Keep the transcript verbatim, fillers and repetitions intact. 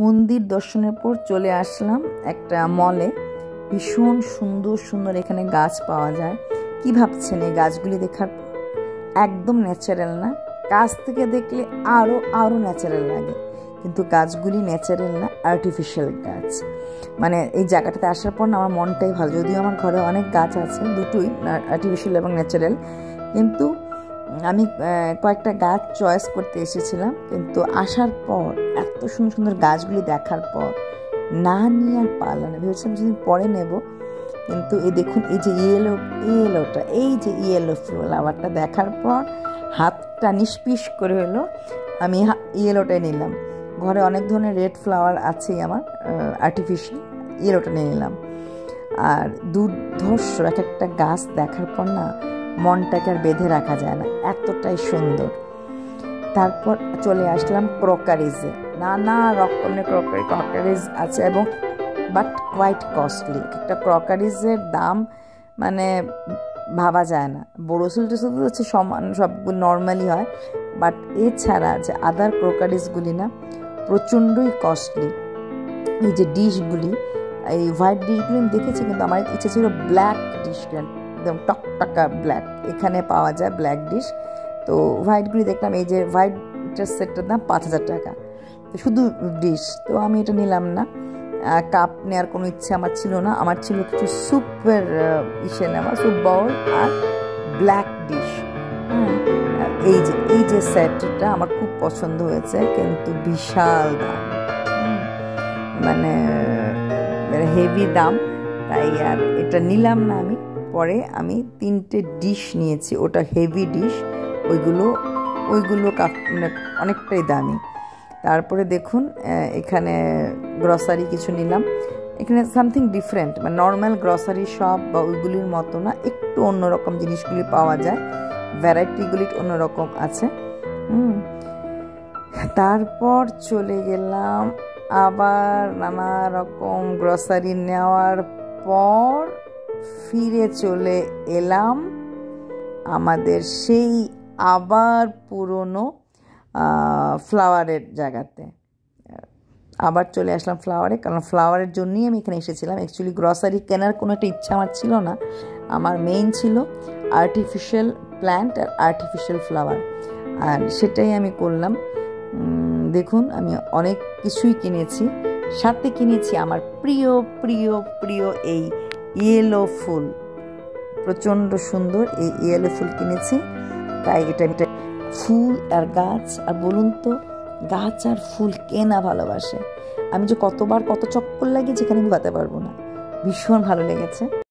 মন্দির দর্শনের পর চলে আসলাম একটা মলে। ভীষণ সুন্দর সুন্দর এখানে গাছ পাওয়া যায়। কি ভাবছেন এই গাছগুলি দেখার একদম ন্যাচারাল না, কাছ থেকে দেখলে আরও আরও ন্যাচারাল লাগে, কিন্তু গাছগুলি ন্যাচারাল না, আর্টিফিশিয়াল গাছ। মানে এই জায়গাটাতে আসার পর না আমার মনটাই ভালো, যদিও আমার ঘরে অনেক গাছ আছে, দুটোই আর্টিফিশিয়াল এবং ন্যাচারাল, কিন্তু আমি কয়েকটা গাছ চয়েস করতে এসেছিলাম, কিন্তু আসার পর এত সুন্দর সুন্দর গাছগুলি দেখার পর না নিয়ে আর পারলাম না। ভেবেছিলাম কিছুদিন পরে নেব, কিন্তু এই দেখুন এই যে ইয়েলো ইয়েলোটা এই যে ইয়েলো ফ্লাওয়ারটা দেখার পর হাতটা নিষ্পিস করে হলো আমি ইয়েলোটাই নিলাম। ঘরে অনেক ধরনের রেড ফ্লাওয়ার আছেই আমার আর্টিফিশিয়াল, ইয়েলোটা নিয়ে নিলাম। আর দুর্ধর্ষ এক একটা গাছ দেখার পর না মনটাকে আর বেঁধে রাখা যায় না, এতটাই সুন্দর। তারপর চলে আসলাম ক্রকারিজে। নানা রকমের ক্রকারি ক্রকারিজ আছে এবং বাট কোয়াইট কস্টলি। একটা ক্রকারিজের দাম মানে ভাবা যায় না। বোরোসিল টোসিল হচ্ছে সমান, সবগুলো নর্মালি হয়, বাট এছাড়া যে আদার ক্রকারিজগুলি না প্রচণ্ডই কস্টলি। এই যে ডিশগুলি, এই হোয়াইট ডিশগুলি আমি দেখেছি, কিন্তু আমার ইচ্ছে ছিল ব্ল্যাক ডিশ, একদম টকটকা ব্ল্যাক এখানে পাওয়া যায় ব্ল্যাক ডিশ। তো হোয়াইটগুলি দেখলাম, এই যে হোয়াইটের সেটটার দাম পাঁচ হাজার টাকা, তো শুধু ডিশ। তো আমি এটা নিলাম না, কাপ নেওয়ার কোনো ইচ্ছে আমার ছিল না। আমার ছিল কিছু স্যুপের ইসে নেওয়া, স্যুপ বাউল আর ব্ল্যাক ডিশ। হ্যাঁ, এই যে এই যে সেটটা আমার খুব পছন্দ হয়েছে, কিন্তু বিশাল দাম, মানে হেভি দাম, তাই আর এটা নিলাম না আমি। পরে আমি তিনটে ডিশ নিয়েছি, ওটা হেভি ডিশ, ওইগুলো ওইগুলো মানে অনেকটাই দামি। তারপরে দেখুন এখানে গ্রসারি কিছু নিলাম। এখানে সামথিং ডিফারেন্ট, মানে নর্মাল গ্রসারি শপ বা ওইগুলির মতো না, একটু অন্যরকম জিনিসগুলি পাওয়া যায়, ভ্যারাইটিগুলি অন্যরকম আছে। হুম তারপর চলে গেলাম আবার নানা রকম গ্রসারি নেওয়ার পর ফিরে চলে এলাম আমাদের সেই আবার পুরনো ফ্লাওয়ারের জায়গাতে। আবার চলে আসলাম ফ্লাওয়ারে, কারণ ফ্লাওয়ারের জন্যই আমি এখানে এসেছিলাম। অ্যাকচুয়ালি গ্রসারি কেনার কোনো একটা ইচ্ছা আমার ছিল না, আমার মেইন ছিল আর্টিফিশিয়াল প্ল্যান্ট আর আর্টিফিশিয়াল ফ্লাওয়ার, আর সেটাই আমি করলাম। দেখুন আমি অনেক কিছুই কিনেছি, সাথে কিনেছি আমার প্রিয় প্রিয় প্রিয় এই ইয়েলো ফুল, প্রচণ্ড সুন্দর এই ইয়েলো ফুল কিনেছি। তাই এটা এটা ফুল আর গাছ, আর বলুন তো গাছ আর ফুল কে না ভালোবাসে। আমি যে কতবার কত চক্কর লাগিয়ে যেখানে আমি বাতে পারবো না, ভীষণ ভালো লেগেছে।